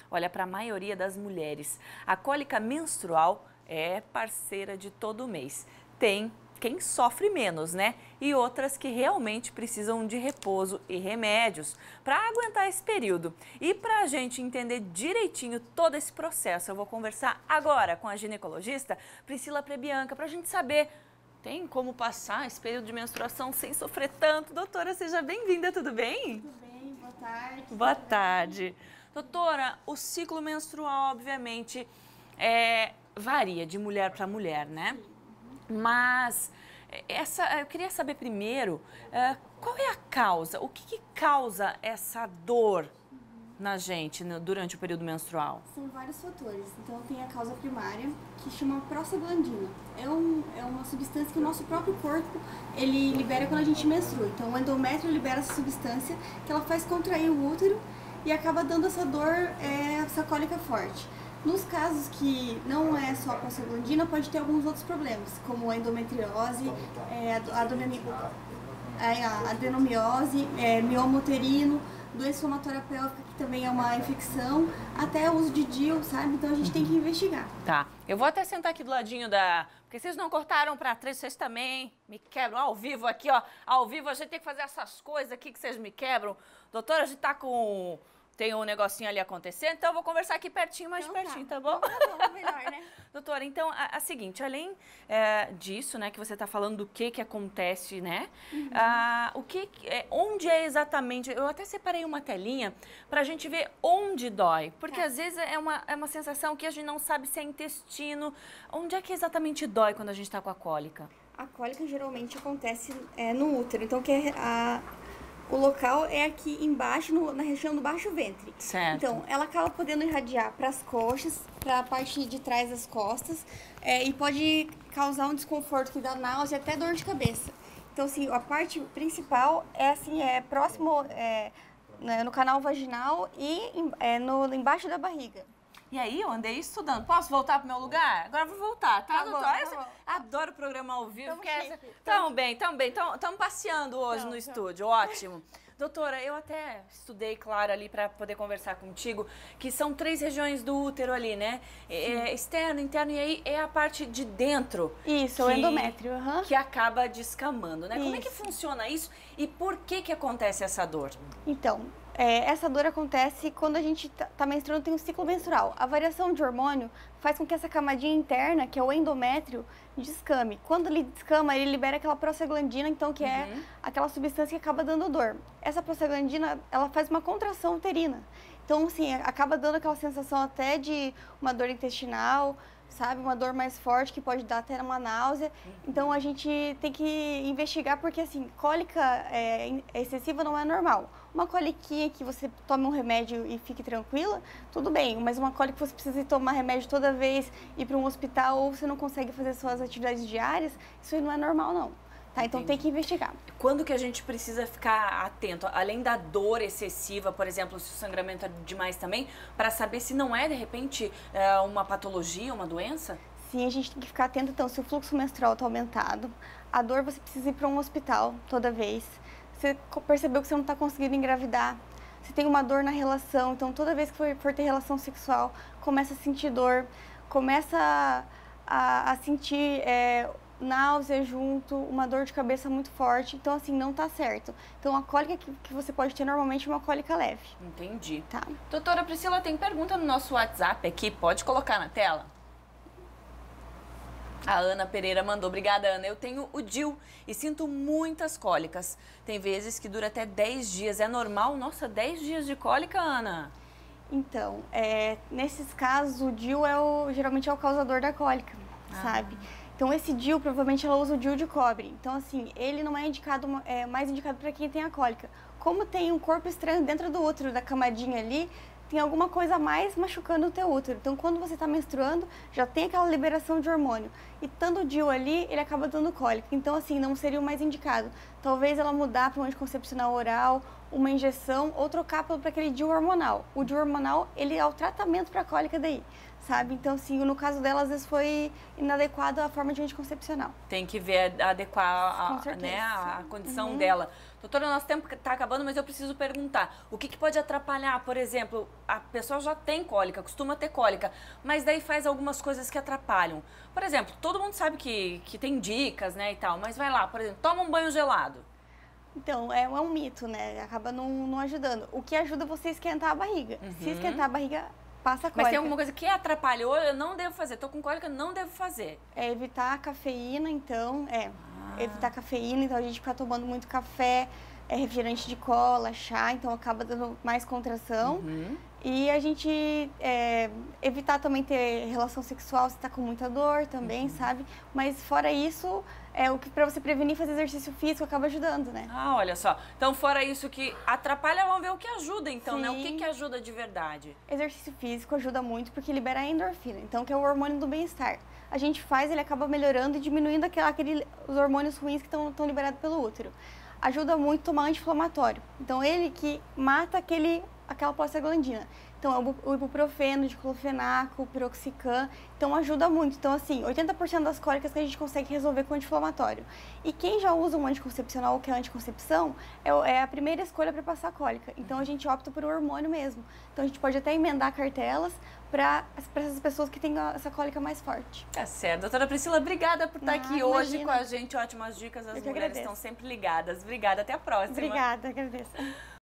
Olha, para a maioria das mulheres, a cólica menstrual é parceira de todo mês. Tem quem sofre menos, né? E outras que realmente precisam de repouso e remédios para aguentar esse período. E para a gente entender direitinho todo esse processo, eu vou conversar agora com a ginecologista Priscila Prebianca para a gente saber, tem como passar esse período de menstruação sem sofrer tanto? Doutora, seja bem-vinda, tudo bem? Tudo bem, boa tarde. Boa tarde. Doutora, o ciclo menstrual, obviamente, varia de mulher para mulher, né? Mas eu queria saber primeiro, qual é a causa? O que causa essa dor na gente durante o período menstrual? São vários fatores. Então tem a causa primária, que chama prostaglandina. É uma substância que o nosso próprio corpo ele libera quando a gente menstrua. Então o endométrio libera essa substância que ela faz contrair o útero e acaba dando essa dor, essa cólica forte. Nos casos que não é só a prostaglandina, pode ter alguns outros problemas, como a endometriose, a adenomiose, mioma uterino, doença inflamatória pélvica, que também é uma infecção, até o uso de DIU, sabe? Então a gente tem que investigar. Tá, eu vou até sentar aqui do ladinho porque vocês não cortaram pra trás, vocês também me quebram ao vivo aqui, ó. Ao vivo a gente tem que fazer essas coisas aqui que vocês me quebram. Doutora, a gente tá com... Tem um negocinho ali acontecendo, então eu vou conversar aqui pertinho, mais então, pertinho, tá bom? Tá bom, melhor, né? Doutora, então, a seguinte, além disso, né, que você está falando do que acontece, né? Onde é exatamente... Eu até separei uma telinha para a gente ver onde dói, porque às vezes é uma sensação que a gente não sabe se é intestino. Onde é que exatamente dói quando a gente está com a cólica? A cólica geralmente acontece no útero, então o local é aqui embaixo, na região do baixo ventre. Certo. Então, ela acaba podendo irradiar para as coxas, para a parte de trás das costas, e pode causar um desconforto que dá náusea e até dor de cabeça. Então, assim, a parte principal é próximo no canal vaginal e embaixo da barriga. E aí, eu andei estudando. Posso voltar pro meu lugar? Agora eu vou voltar, tá, doutora? Tá bom. Adoro o programa ao vivo. Tamo bem. Estamos passeando hoje no estúdio, ótimo. Doutora, eu até estudei, claro, ali para poder conversar contigo, que são 3 regiões do útero ali, né? Externo, interno, e aí é a parte de dentro. Isso, o endométrio. Que acaba descamando, né? Isso. Como é que funciona isso e por que acontece essa dor? Então, essa dor acontece quando a gente tá menstruando, tem um ciclo menstrual. A variação de hormônio faz com que essa camadinha interna, que é o endométrio, descame. Quando ele descama, ele libera aquela prostaglandina, então, que é aquela substância que acaba dando dor. Essa prostaglandina, ela faz uma contração uterina. Então, assim, acaba dando aquela sensação até de uma dor intestinal, sabe? Uma dor mais forte que pode dar até uma náusea. Então, a gente tem que investigar porque, assim, cólica excessiva não é normal. Uma coliquinha que você tome um remédio e fique tranquila, tudo bem. Mas uma cólica que você precisa tomar remédio toda vez, ir para um hospital ou você não consegue fazer suas atividades diárias, isso aí não é normal, não. Tá? Então, tem que investigar. Quando que a gente precisa ficar atento? Além da dor excessiva, por exemplo, se o sangramento é demais também, para saber se não é, de repente, uma patologia, uma doença? Sim, a gente tem que ficar atento. Então, se o fluxo menstrual está aumentado, a dor você precisa ir para um hospital toda vez. Você percebeu que você não está conseguindo engravidar, você tem uma dor na relação, então toda vez que for ter relação sexual, começa a sentir dor, começa a sentir náusea junto, uma dor de cabeça muito forte, então assim, não tá certo. Então a cólica que você pode ter normalmente é uma cólica leve. Entendi. Tá. Doutora Priscila, tem pergunta no nosso WhatsApp aqui, pode colocar na tela? A Ana Pereira mandou. Obrigada, Ana. Eu tenho o DIU e sinto muitas cólicas. Tem vezes que dura até 10 dias. É normal? Nossa, 10 dias de cólica, Ana? Então, nesses casos, o DIU geralmente é o causador da cólica, sabe? Então, esse DIU, provavelmente ela usa o DIU de cobre. Então, assim, ele não é indicado, mais indicado para quem tem a cólica. Como tem um corpo estranho dentro do útero, da camadinha ali, tem alguma coisa a mais machucando o teu útero. Então, quando você está menstruando, já tem aquela liberação de hormônio. E estando o DIU ali, ele acaba dando cólica. Então, assim, não seria o mais indicado. Talvez ela mudar para um anticoncepcional oral, uma injeção, ou trocar para aquele DIU hormonal. O DIU hormonal, ele é o tratamento para a cólica daí. sabe? Então, assim, no caso dela, às vezes foi inadequada a forma de anticoncepcional. Tem que ver, adequar Com certeza. né, a condição dela. Doutora, nosso tempo está acabando, mas eu preciso perguntar. O que pode atrapalhar, por exemplo, a pessoa já tem cólica, costuma ter cólica, mas daí faz algumas coisas que atrapalham. Por exemplo, todo mundo sabe que tem dicas, né, e tal, mas vai lá, por exemplo, toma um banho gelado. Então, é um mito, né? Acaba não ajudando. O que ajuda é você esquentar a barriga. Se esquentar a barriga, passa a cólica. Mas tem alguma coisa que atrapalhou, eu não devo fazer. Tô com cólica, não devo fazer. É evitar a cafeína, então, evitar a cafeína, então a gente fica tomando muito café, refrigerante de cola, chá, então acaba dando mais contração. E a gente evitar também ter relação sexual se tá com muita dor também, sabe? Mas fora isso, o que para você prevenir fazer exercício físico acaba ajudando, né? Ah, olha só. Então, fora isso que atrapalha, vamos ver o que ajuda, então, né? O Sim. que ajuda de verdade? Exercício físico ajuda muito porque libera a endorfina, então que é o hormônio do bem-estar. A gente faz, ele acaba melhorando e diminuindo os hormônios ruins que estão liberados pelo útero. Ajuda muito tomar anti-inflamatório. Então, ele que mata aquela prostaglandina. Então, o ibuprofeno, diclofenaco, piroxicam, então ajuda muito. Então, assim, 80% das cólicas que a gente consegue resolver com anti-inflamatório. E quem já usa um anticoncepcional ou que é anticoncepção, é a primeira escolha para passar cólica. Então, a gente opta por hormônio mesmo. Então, a gente pode até emendar cartelas para essas pessoas que têm essa cólica mais forte. Tá certo. Doutora Priscila, obrigada por estar aqui hoje com a gente. Ótimas dicas, as mulheres estão sempre ligadas. Obrigada, até a próxima. Obrigada, agradeço.